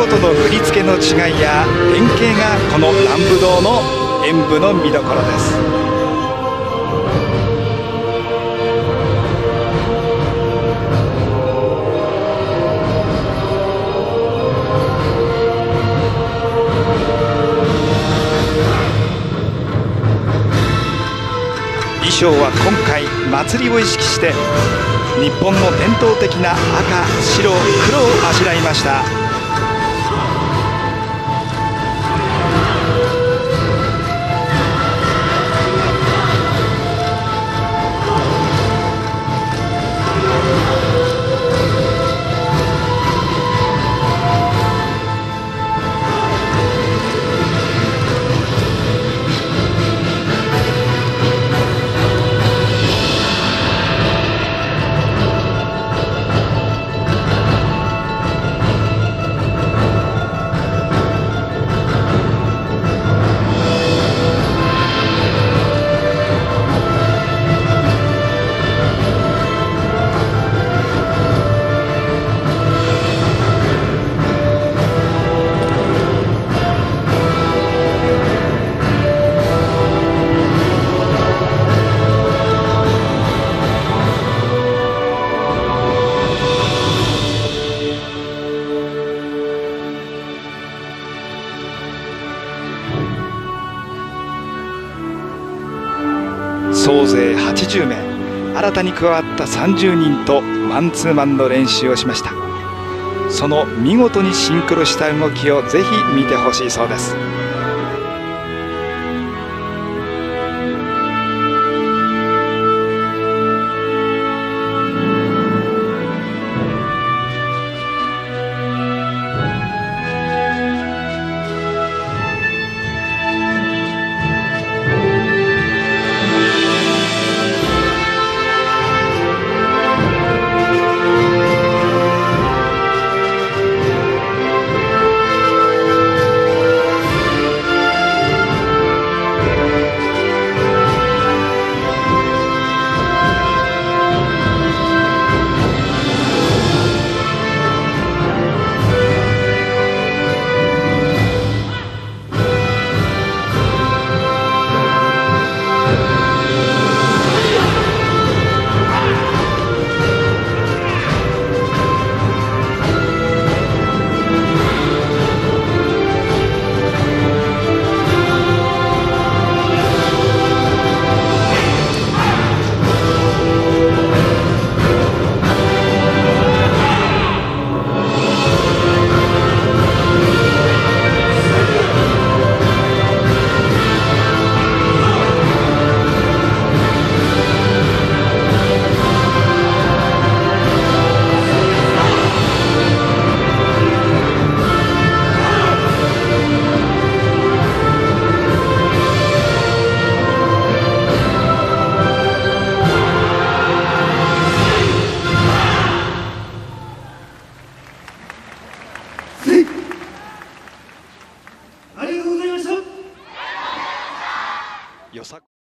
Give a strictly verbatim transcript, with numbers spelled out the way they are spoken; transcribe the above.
との振り付けの違いや連携がこの南武道の演舞の見どころです。衣装は今回祭りを意識して日本の伝統的な赤、白、黒をあしらいました。総勢はちじゅうめい、新たに加わったさんじゅうにんとマンツーマンの練習をしました。その見事にシンクロした動きをぜひ見てほしいそうです。よさ